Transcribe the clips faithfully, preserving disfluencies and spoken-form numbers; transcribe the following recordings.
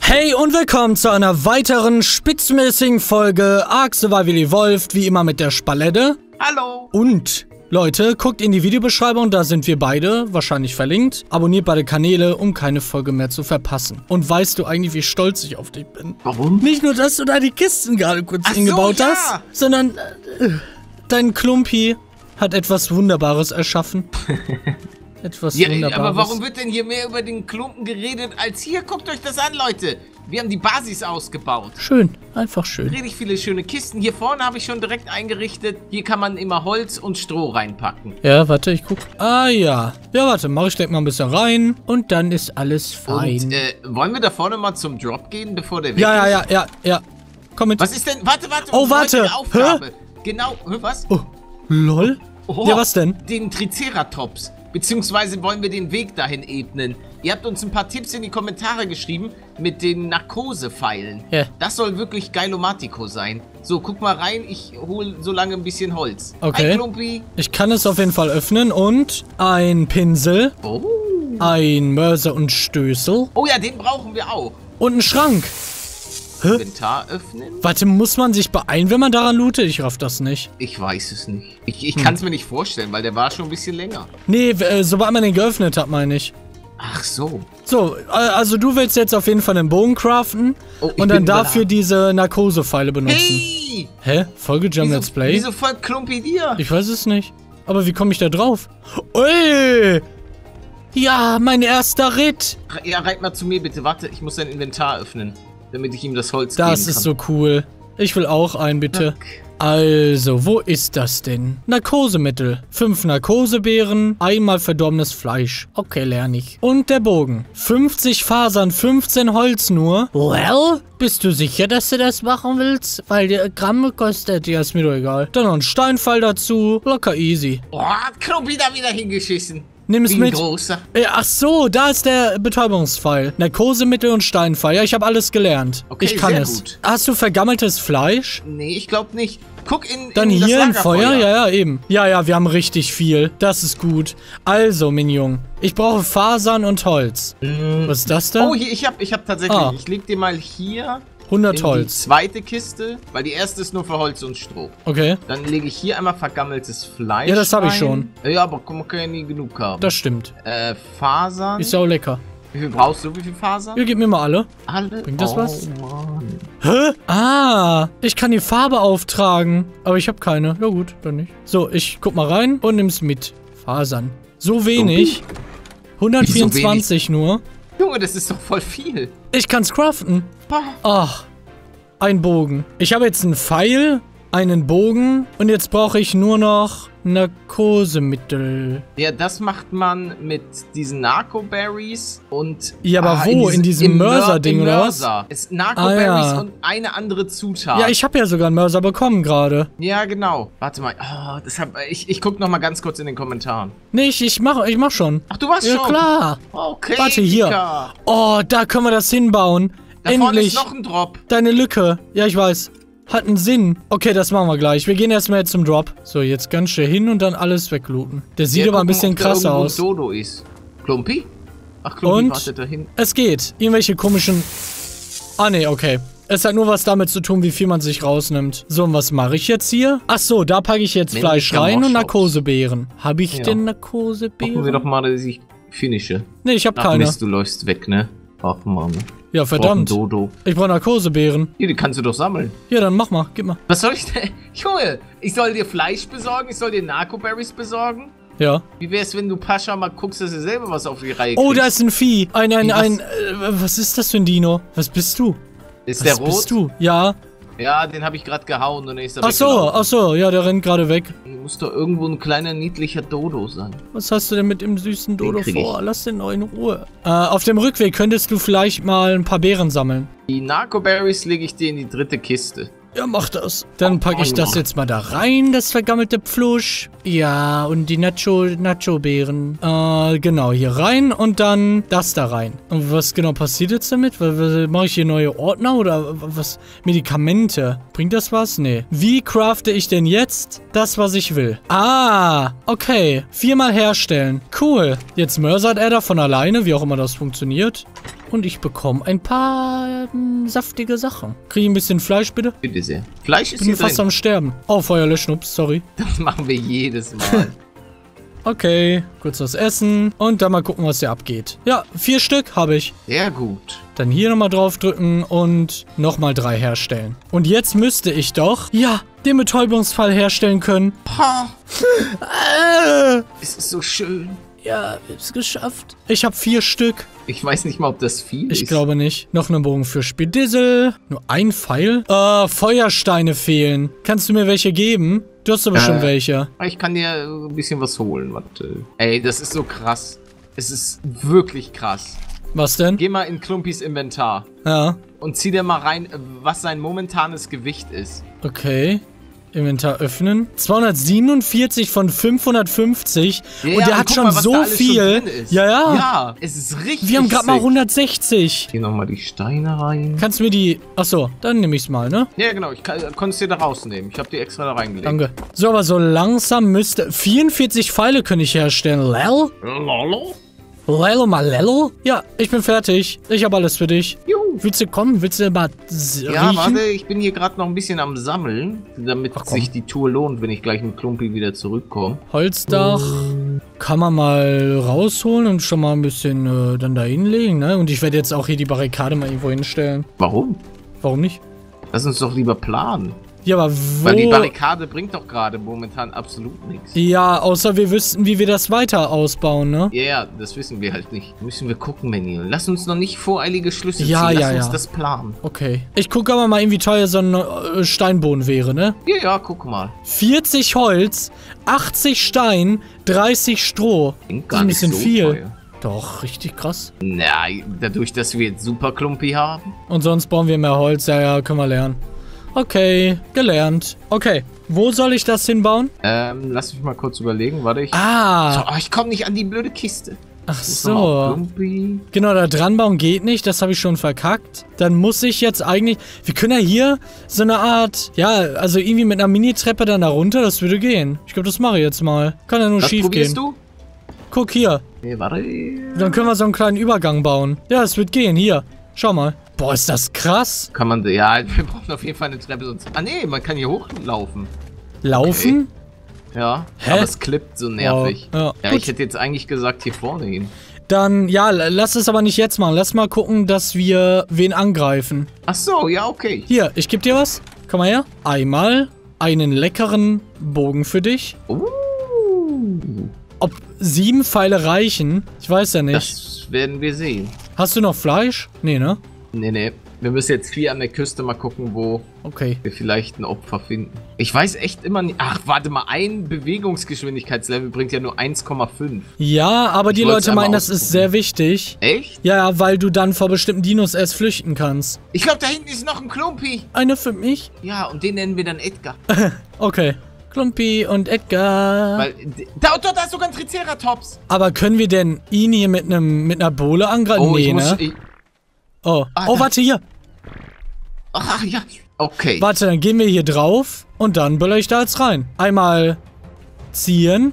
Hey und willkommen zu einer weiteren spitzmäßigen Folge Ark Survival Evolved, wie immer mit der Spalette. Hallo! Und, Leute, guckt in die Videobeschreibung, da sind wir beide, wahrscheinlich verlinkt. Abonniert beide Kanäle, um keine Folge mehr zu verpassen. Und weißt du eigentlich, wie stolz ich auf dich bin? Warum? Nicht nur, dass du da die Kisten gerade kurz Ach so, hingebaut ja. hast, sondern äh, dein Klumpi hat etwas Wunderbares erschaffen. Etwas Ja, Wunderbares. aber warum wird denn hier mehr über den Klumpen geredet als hier? Guckt euch das an, Leute. Wir haben die Basis ausgebaut. Schön, einfach schön. Richtig viele schöne Kisten. Hier vorne habe ich schon direkt eingerichtet. Hier kann man immer Holz und Stroh reinpacken. Ja, warte, ich guck. Ah, ja. Ja, warte, mach ich direkt mal ein bisschen rein und dann ist alles fein. Und, äh, wollen wir da vorne mal zum Drop gehen, bevor der weg ja, ja, ist? ja, ja, ja. Komm mit. Was ist denn? Warte, warte. Oh, unsere warte. heutige Aufgabe. Genau, hä, was? Oh, lol. Oh, Ja, was denn? Den Triceratops. Beziehungsweise wollen wir den Weg dahin ebnen. Ihr habt uns ein paar Tipps in die Kommentare geschrieben mit den Narkose-Pfeilen. Ja. Das soll wirklich Geilomatico sein. So, guck mal rein. Ich hole so lange ein bisschen Holz. Okay. Hi, Klumpi. Ich kann es auf jeden Fall öffnen und ein Pinsel, Oh. ein Mörser und Stößel Oh ja, den brauchen wir auch. und ein Schrank. Hä? Inventar öffnen? Warte, muss man sich beeilen, wenn man daran lootet? Ich raff das nicht. Ich weiß es nicht. Ich, ich Hm. kann es mir nicht vorstellen, weil der war schon ein bisschen länger. Nee, äh, sobald man den geöffnet hat, meine ich. Ach so. So, äh, also du willst jetzt auf jeden Fall einen Bogen craften Oh, ich und dann bin dafür überladen. diese Narkose-Pfeile benutzen. Hey! Hä? Folgejump Let's Play? Wieso folgt Klumpi dir? Ich weiß es nicht. Aber wie komme ich da drauf? Ui! Ja, mein erster Ritt. Ja, reit mal zu mir bitte. Warte, ich muss sein Inventar öffnen, damit ich ihm das Holz geben kann. Das ist so cool. Ich will auch einen, bitte. Zack. Also, wo ist das denn? Narkosemittel. Fünf Narkosebeeren, einmal verdorbenes Fleisch. Okay, lerne ich. Und der Bogen. fünfzig Fasern, fünfzehn Holz nur. Well, bist du sicher, dass du das machen willst? Weil der Gramm kostet, ja, ist mir doch egal. Dann noch ein Steinpfeil dazu. Locker easy. Oh, hat Klumpi da wieder hingeschissen. Nimm es Wie ein mit. großer. Ja, ach so, da ist der Betäubungspfeil. Narkosemittel und Steinpfeil. Ja, ich habe alles gelernt. Okay, ich kann sehr es. gut. Hast du vergammeltes Fleisch? Nee, ich glaube nicht. Guck in, Dann in das hier ein Lagerfeuer. Feuer? Ja, ja, eben. Ja, ja, wir haben richtig viel. Das ist gut. Also, Mignon, ich brauche Fasern und Holz. Mm. Was ist das da? Oh, hier, ich habe ich hab tatsächlich, Ah. ich leg dir mal hier hundert in Holz. die zweite Kiste, weil die erste ist nur für Holz und Stroh. Okay, Dann lege ich hier einmal vergammeltes Fleisch Ja, das hab ich rein. schon. Ja, aber man kann ja nie genug haben. das stimmt. Äh, Fasern. Ist ja auch lecker. Wie viel brauchst du? Wie viel Fasern? Ihr gebt mir mal alle. Alle? Bringt das oh, was? Mann. Hä? Ah, ich kann die Farbe auftragen. Aber ich habe keine. Ja gut, dann nicht. So, ich guck mal rein und nimm's mit. Fasern. So wenig. hundertvierundzwanzig nur. Junge, das ist doch voll viel. Ich kann's craften. Bah. Ach, ein Bogen. Ich habe jetzt einen Pfeil, einen Bogen und jetzt brauche ich nur noch Narkosemittel. Ja, das macht man mit diesen Narco-Berries und... Ja, aber wo? In diesem im Mörser-Ding, im oder was? Mörser. Es Narco-Berries Ah, ja. und eine andere Zutat. Ja, ich habe ja sogar einen Mörser bekommen gerade. Ja, genau. Warte mal. Oh, das hab, ich ich guck noch mal ganz kurz in den Kommentaren. Nee, ich, ich mach, ich mach schon. Ach, du warst Ja, schon? klar. Okay, Warte, hier. Dicker. Oh, da können wir das hinbauen. Da vorne Endlich. ist noch ein Drop. Deine Lücke. Ja, ich weiß. Hat einen Sinn. Okay, das machen wir gleich. Wir gehen erstmal jetzt zum Drop. So, jetzt ganz schnell hin und dann alles weglooten. Der sieht Wir aber ein gucken, bisschen ob da krasser irgendwo ein aus. Dodo ist. Klumpi? Ach, Klumpi Und? wartet da hinten. Es geht. Irgendwelche komischen... Ah, nee, okay. Es hat nur was damit zu tun, wie viel man sich rausnimmt. So, und was mache ich jetzt hier? Ach so, da packe ich jetzt Wenn Fleisch ich rein und Gamorsch Narkosebeeren. Habe ich Ja. denn Gucken wir Narkosebeeren? doch mal, dass ich finische. Nee, ich habe Ach keine. Mist, du läufst weg, ne? Ach Mann. Ja, Brauch ein verdammt. Dodo. Ich brauche Narkosebeeren. Hier, die kannst du doch sammeln. Ja, dann mach mal. Gib mal. Was soll ich denn? Junge, ich soll dir Fleisch besorgen? Ich soll dir Narco-Berries besorgen? Ja. Wie wär's, wenn du Pascha mal guckst, dass du selber was auf die Reihe Oh, kriegst? da ist ein Vieh. Ein, ein, Wie, was? ein... Äh, was ist das für ein Dino? Was bist du? Ist Was der rot? bist du? Ja. Ja, den habe ich gerade gehauen und er ist da Ach so, weggelaufen. ach so. Ja, der rennt gerade weg. Muss doch irgendwo ein kleiner, niedlicher Dodo sein. Was hast du denn mit dem süßen Dodo krieg vor? ich. Lass den doch in Ruhe. Äh, auf dem Rückweg könntest du vielleicht mal ein paar Beeren sammeln. Die Narco-Berries lege ich dir in die dritte Kiste. Ja, mach das. Dann packe ich das jetzt mal da rein, das vergammelte Pflusch. Ja, und die Nacho, Nacho-Beeren. Äh, genau, hier rein und dann das da rein. Und was genau passiert jetzt damit? Was, was, mache ich hier neue Ordner oder was? Medikamente. Bringt das was? Nee. Wie crafte ich denn jetzt das, was ich will? Ah, okay. Viermal herstellen. Cool. Jetzt mörsert er da von alleine, wie auch immer das funktioniert. und ich bekomme ein paar ähm, saftige Sachen. Kriege ich ein bisschen Fleisch, bitte? Bitte sehr. Fleisch ist Ich bin hier fast drin. am Sterben. Oh, Feuer löschen, ups, sorry. Das machen wir jedes Mal. Okay, kurz was essen und dann mal gucken, was hier abgeht. Ja, vier Stück habe ich. Sehr gut. Dann hier nochmal draufdrücken und nochmal drei herstellen. Und jetzt müsste ich doch, ja, den Betäubungsfall herstellen können. Ha, Äh, es ist so schön. ja, ist geschafft. Ich habe vier Stück. Ich weiß nicht mal, ob das viel ist. Ich glaube nicht. Noch eine Bogen für Spedissel. Nur ein Pfeil? Äh, Feuersteine fehlen. Kannst du mir welche geben? Du hast aber Äh. schon welche. Ich kann dir ein bisschen was holen. Warte. Ey, das ist so krass. Es ist wirklich krass. Was denn? Geh mal in Klumpis Inventar Ja, und zieh dir mal rein, was sein momentanes Gewicht ist. okay. Inventar öffnen. zweihundertsiebenundvierzig von fünfhundertfünfzig. Ja, und der ja, hat guck schon mal, was so da alles schon viel. drin ist. Ja, ja. Ja, es ist richtig. Wir haben gerade mal sick. hundertsechzig. Hier nochmal die Steine rein. Kannst du mir die... Achso, dann nehme ich's mal, ne? Ja, genau. Ich kann, konntest dir da rausnehmen. Ich habe die extra da reingelegt. Danke. So, aber so langsam müsste... vierundvierzig Pfeile kann ich herstellen. Lel? Lolo? Lelo Malello? Ja, ich bin fertig. Ich habe alles für dich. Juhu. Willst du kommen? Willst du mal s- Ja, riechen? warte, ich bin hier gerade noch ein bisschen am Sammeln, damit Ach, komm. sich die Tour lohnt, wenn ich gleich mit Klumpi wieder zurückkomme. Holzdach kann man mal rausholen und schon mal ein bisschen äh, dann da hinlegen, ne? Und ich werde jetzt auch hier die Barrikade mal irgendwo hinstellen. Warum? Warum nicht? Lass uns doch lieber planen. Ja, aber wo... Weil die Barrikade bringt doch gerade momentan absolut nichts. Ja, außer wir wüssten, wie wir das weiter ausbauen, ne? Ja, ja, das wissen wir halt nicht. Müssen wir gucken, Manny. Lass uns noch nicht voreilige Schlüsse Ja, ziehen. ja, Lass uns ja. das planen. Okay. Ich gucke aber mal, wie teuer so ein äh, Steinboden wäre, ne? Ja, ja, guck mal. vierzig Holz, achtzig Stein, dreißig Stroh. Klingt Das ist ein bisschen so viel. teuer. Doch, richtig krass. Na, dadurch, dass wir jetzt Super Klumpi haben. Und sonst brauchen wir mehr Holz. Ja, ja, können wir lernen. Okay, gelernt. Okay, wo soll ich das hinbauen? Ähm, lass mich mal kurz überlegen. Warte, ich... Ah, So, oh, ich komme nicht an die blöde Kiste. ach Muss noch mal auf so. Klumpi. Genau, da dran bauen geht nicht. Das habe ich schon verkackt. Dann muss ich jetzt eigentlich... Wir können ja hier so eine Art... Ja, also irgendwie mit einer Mini-Treppe dann da runter. Das würde gehen. Ich glaube, das mache ich jetzt mal. Kann ja nur Was schief probierst gehen. du? Guck hier. Nee, warte. Dann können wir so einen kleinen Übergang bauen. Ja, es wird gehen. Hier. Schau mal. Boah, ist das krass. Kann man... Ja, wir brauchen auf jeden Fall eine Treppe. Sonst... Ah, nee, man kann hier hochlaufen. Laufen? Ja, Hä? aber es klippt so nervig. Wow. Ja, Ja, gut. ich hätte jetzt eigentlich gesagt, hier vorne hin. Dann, ja, lass es aber nicht jetzt machen. Lass mal gucken, dass wir wen angreifen. Ach so, ja, okay. Hier, ich geb dir was. Komm mal her. Einmal einen leckeren Bogen für dich. Uh, Ob sieben Pfeile reichen? Ich weiß ja nicht. das werden wir sehen. Hast du noch Fleisch? Nee, ne? Nee, nee. Wir müssen jetzt hier an der Küste mal gucken, wo Okay. wir vielleicht ein Opfer finden. Ich weiß echt immer nicht... Ach, warte mal. Ein Bewegungsgeschwindigkeitslevel bringt ja nur eins Komma fünf. Ja, aber die wollt's Leute einmal meinen, das ist ausprobieren. sehr wichtig. Echt? Ja, weil du dann vor bestimmten Dinos erst flüchten kannst. Ich glaube, da hinten ist noch ein Klumpi. Eine für mich? Ja, und den nennen wir dann Edgar. Okay. Klumpi und Edgar. Weil... Da, da, da ist sogar ein Triceratops. Aber können wir denn ihn hier mit einem mit einer Bohle angreifen? Oh, nee, ich muss... ne? Ich, Oh. Ah, Oh, da- warte hier. ach, ja. Okay. Warte, dann gehen wir hier drauf und dann böller ich da jetzt rein. Einmal ziehen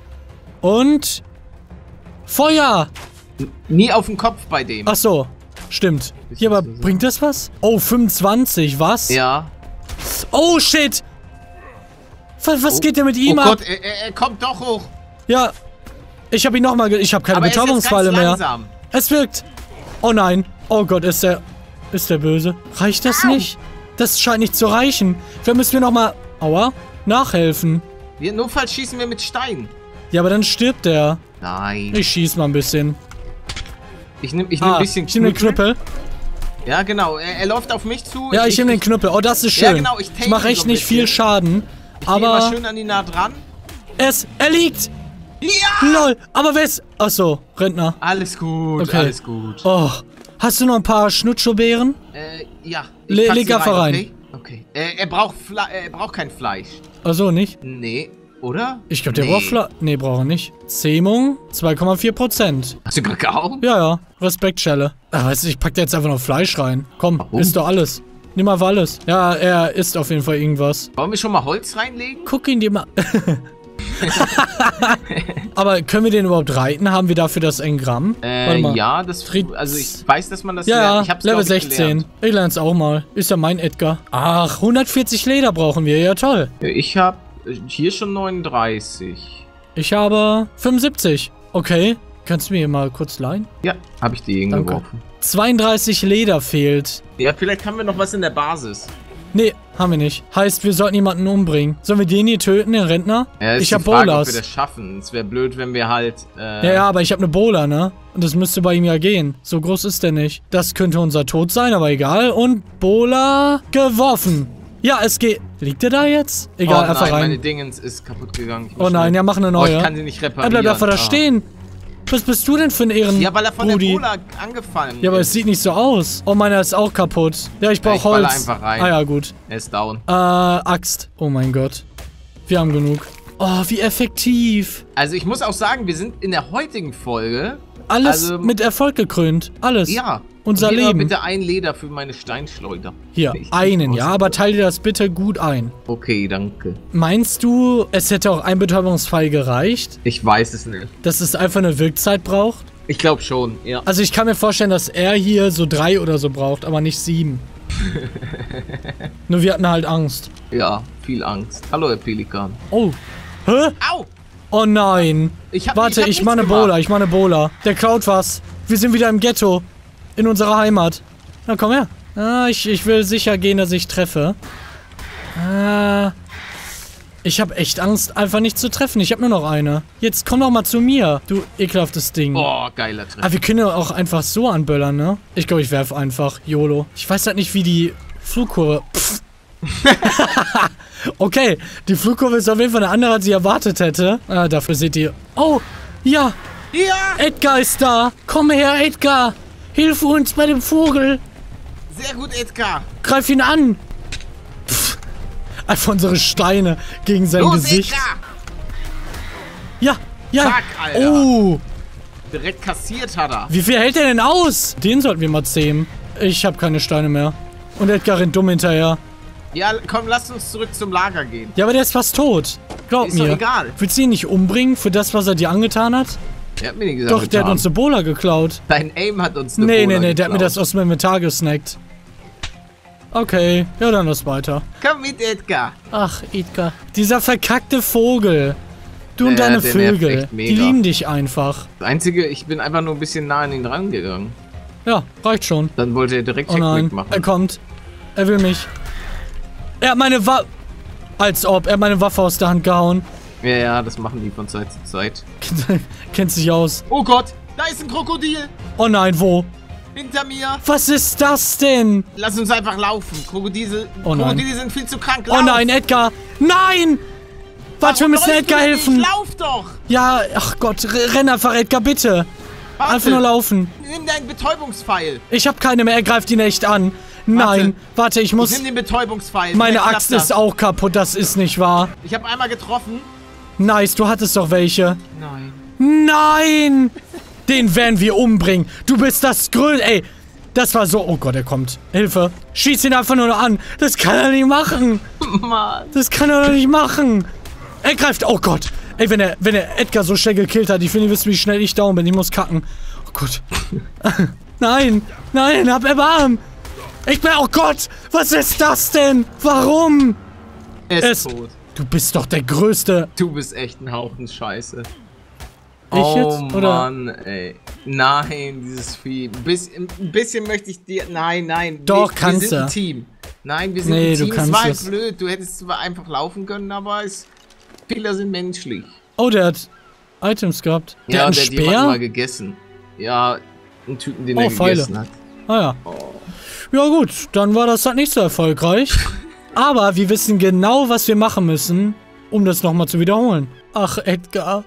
und Feuer. Nie auf den Kopf bei dem. Ach so, stimmt. Hier, aber bringt das was? Oh, fünfundzwanzig, was? Ja. Oh, shit. Was, was Oh. geht denn mit ihm Oh ab? Gott, er, er, er kommt doch hoch. Ja, ich habe ihn nochmal... Ich habe keine Aber er ist jetzt Betäubungsfalle ganz mehr. langsam. Es wirkt. Oh nein. Oh Gott, ist der... Ist der böse. Reicht das Au. nicht? Das scheint nicht zu reichen. Da müssen wir nochmal... Aua. Nachhelfen. Wir, notfalls schießen wir mit Stein. Ja, aber dann stirbt der. Nein. Ich schieß mal ein bisschen. Ich nehme ich nehm Ah, ein bisschen ich nehme den Knüppel. Ja, genau. Er, er läuft auf mich zu. Ja, ich nehme den Knüppel. Oh, das ist schön. Ja, genau, ich ich mache tank ihn echt so ein nicht viel bisschen. Schaden. Ich gehe immer Aber schön an ihn nah dran. es... Er liegt. Ja! Lol. Aber wer ist... Achso, Rentner. Alles gut, Okay. alles gut. Oh. Hast du noch ein paar Schnutschobeeren? Äh, ja. Le- pack leg sie einfach rein. Okay. okay. Äh, er, braucht Fle er braucht kein Fleisch. Achso, nicht? Nee, oder? Ich glaube, der nee. braucht Fleisch. Nee, braucht er nicht. Zähmung zwei Komma vier Prozent. Hast du gerade gehauen? Ja, ja. Respektschelle. Ach, weißt du, ich pack da jetzt einfach noch Fleisch rein. Komm, Warum? isst doch alles. Nimm einfach alles. Ja, er isst auf jeden Fall irgendwas. Wollen wir schon mal Holz reinlegen? Guck ihn dir mal... Aber können wir den überhaupt reiten? Haben wir dafür das Engramm? Äh, ja, das... Fried Also ich weiß, dass man das ja, lernt. Ich hab's, Level ich, sechzehn. Gelernt. Ich lerne es auch mal. Ist ja mein Edgar. Ach, hundertvierzig Leder brauchen wir. Ja, toll. Ich habe hier schon neununddreißig. Ich habe fünfundsiebzig. Okay. Kannst du mir hier mal kurz leihen? Ja, habe ich die hingeworfen. zweiunddreißig Leder fehlt. Ja, vielleicht haben wir noch was in der Basis. Nee, haben wir nicht. Heißt, wir sollten jemanden umbringen. Sollen wir den hier töten, den Rentner? Ja, ich habe Bolas. Ob wir das schaffen. Es wäre blöd, wenn wir halt... Äh ja, ja, aber ich habe eine Bola, ne? Und das müsste bei ihm ja gehen. So groß ist der nicht. Das könnte unser Tod sein, aber egal. Und Bola geworfen. Ja, es geht... Liegt der da jetzt? Egal, oh, nein, einfach rein. meine Dingens ist kaputt gegangen. Oh nein, ja, mach eine neue. Oh, ich kann sie nicht reparieren. Er bleibt einfach da ah. stehen. Was bist du denn für ein Ehren? Ja, weil er von Brudi? der Bola angefallen ist. Ja, aber es sieht nicht so aus. Oh, meiner ist auch kaputt. Ja, ich brauche ja, ich Holz. einfach rein. Ah ja, gut. Er ist down. Äh, Axt. Oh mein Gott. Wir haben genug. Oh, wie effektiv. Also ich muss auch sagen, wir sind in der heutigen Folge... Alles also, mit Erfolg gekrönt. Alles. Ja. Unser Gib mir Leben. bitte ein Leder für meine Steinschleuder. Hier, Ich einen, ja, aber teile dir das bitte gut ein. Okay, danke. Meinst du, es hätte auch ein Betäubungsfall gereicht? Ich weiß es nicht. Dass es einfach eine Wirkzeit braucht? Ich glaube schon, ja. Also ich kann mir vorstellen, dass er hier so drei oder so braucht, aber nicht sieben. Nur wir hatten halt Angst. Ja, viel Angst. Hallo, Herr Pelikan. Oh. Hä? Au! Oh nein. Ich hab, Warte, ich, hab ich mach eine gemacht. Bola, ich mach eine Bola. Der klaut was. Wir sind wieder im Ghetto. In unserer Heimat. Na, komm her. Ah, ich, ich will sicher gehen, dass ich treffe. Ah, ich habe echt Angst, einfach nicht zu treffen. Ich habe nur noch eine. Jetzt komm doch mal zu mir, du ekelhaftes Ding. Oh, geiler Trick. Ah, wir können ja auch einfach so anböllern, ne? Ich glaube, ich werfe einfach YOLO. Ich weiß halt nicht, wie die Flugkurve... Pff. Okay, die Flugkurve ist auf jeden Fall eine andere, als ich erwartet hätte. Ah, dafür seht ihr... Oh, ja, Ja! Edgar ist da. Komm her, Edgar. Hilf uns bei dem Vogel. Sehr gut, Edgar. Greif ihn an. Pff. Einfach unsere Steine gegen sein Los, Gesicht. Edgar! Ja, ja. Zack, Alter. Oh, Direkt kassiert hat er. wie viel hält er denn aus? Den sollten wir mal zähmen. Ich habe keine Steine mehr. Und Edgar rennt dumm hinterher. Ja, komm, lass uns zurück zum Lager gehen. Ja, aber der ist fast tot. Glaub Ist mir. doch egal. Willst du ihn nicht umbringen für das, was er dir angetan hat? Der hat mir nicht gesagt, Doch, der hat uns eine Bola geklaut. Dein Aim hat uns eine Nee, Bola nee, nee, der hat mir geklaut. das aus dem Inventar gesnackt. Okay, ja, dann lass weiter. Komm mit, Edgar. Ach, Edgar. Dieser verkackte Vogel. Du und Ja, deine der nervt Vögel. echt mega. Die lieben dich einfach. Das Einzige, ich bin einfach nur ein bisschen nah an ihn rangegangen. Ja, reicht schon. Dann wollte er direkt Oh nein, Heckmeck machen. er kommt. Er will mich. Er hat meine Waffe... Als ob, er hat meine Waffe aus der Hand gehauen. Ja, ja, das machen die von Zeit zu Zeit. Kennt sich aus. Oh Gott, da ist ein Krokodil. Oh nein, wo? Hinter mir. Was ist das denn? Lass uns einfach laufen. Krokodile, Oh nein. Krokodile sind viel zu krank. Oh nein, Edgar. Nein! Warte, wir müssen läufst Edgar du helfen. nicht? Lauf doch. Ja, ach Gott, r- renn einfach, Edgar, bitte. Warte. Einfach nur laufen. Nimm deinen Betäubungspfeil. Ich habe keine mehr, er greift ihn echt an. Nein, warte, ich muss... Nimm den Betäubungspfeil. Meine Vielleicht Axt klappt ist das. auch kaputt, das ist nicht wahr. Ich habe einmal getroffen. Nice, du hattest doch welche. Nein. Nein! Den werden wir umbringen. Du bist das Größte. Ey, das war so... Oh Gott, er kommt. Hilfe. Schieß ihn einfach nur noch an. Das kann er nicht machen. Mann. Das kann er doch nicht machen. Er greift... Oh Gott. Ey, wenn er, wenn er Edgar so schnell gekillt hat, ich will nicht wissen, wie schnell ich down bin. Ich muss kacken. Oh Gott. Nein. Nein, hab Erbarmen. Ich bin... Oh Gott. Was ist das denn? Warum? Er ist Es- tot. Du bist doch der Größte. Du bist echt ein Haufen Scheiße. Ich oh jetzt, oder? Mann, ey. Nein, dieses Vieh. Ein bisschen, ein bisschen möchte ich dir... Nein, nein. Doch, wir, kannst wir sind du. ein Team. Nein, wir sind Nee, ein du Team. Es kannst war halt es. blöd. Du hättest zwar einfach laufen können, aber es... Fehler sind menschlich. Oh, der hat Items gehabt. Der ja, hat der einen hat jemanden mal Speer? gegessen. Ja, einen Typen, den Oh, er Pfeile. gegessen hat. Ah ja. Oh. Ja gut, dann war das halt nicht so erfolgreich. Aber wir wissen genau, was wir machen müssen, um das nochmal zu wiederholen. Ach, Edgar.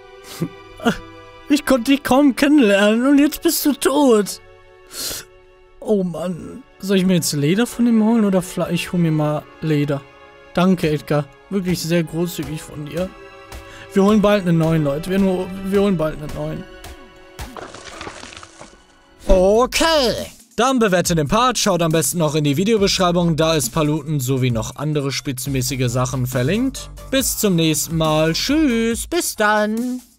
Ich konnte dich kaum kennenlernen und jetzt bist du tot. Oh Mann. Soll ich mir jetzt Leder von ihm holen oder Fleisch? Ich hol mir mal Leder. Danke, Edgar. Wirklich sehr großzügig von dir. Wir holen bald einen neuen, Leute. Wir, nur, wir holen bald einen neuen. Okay, Dann bewertet den Part, schaut am besten noch in die Videobeschreibung, da ist Paluten sowie noch andere spitzenmäßige Sachen verlinkt. Bis zum nächsten Mal. Tschüss, bis dann.